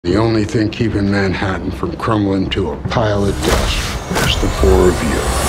The only thing keeping Manhattan from crumbling to a pile of dust is the four of you.